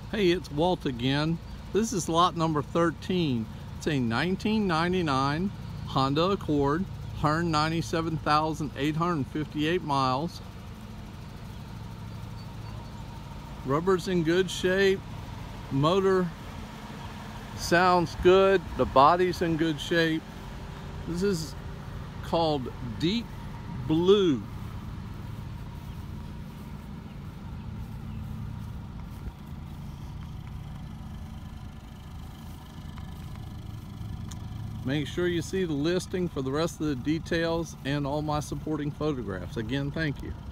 Hey, it's Walt again. This is lot number 13. It's a 1999 Honda Accord, 197,858 miles. Rubber's in good shape. Motor sounds good. The body's in good shape. This is called Deep Blue. Make sure you see the listing for the rest of the details and all my supporting photographs. Again, thank you.